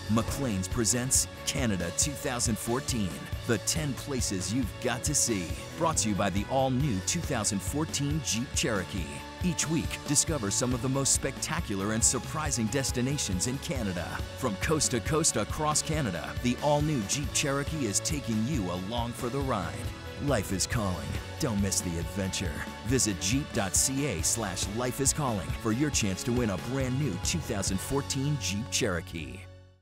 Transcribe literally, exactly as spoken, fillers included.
Maclean's presents Canada two thousand fourteen, the ten places you've got to see. Brought to you by the all-new two thousand fourteen Jeep Cherokee. Each week, discover some of the most spectacular and surprising destinations in Canada. From coast to coast across Canada, the all-new Jeep Cherokee is taking you along for the ride. Life is calling. Don't miss the adventure. Visit jeep.ca slash life is calling for your chance to win a brand new two thousand fourteen Jeep Cherokee.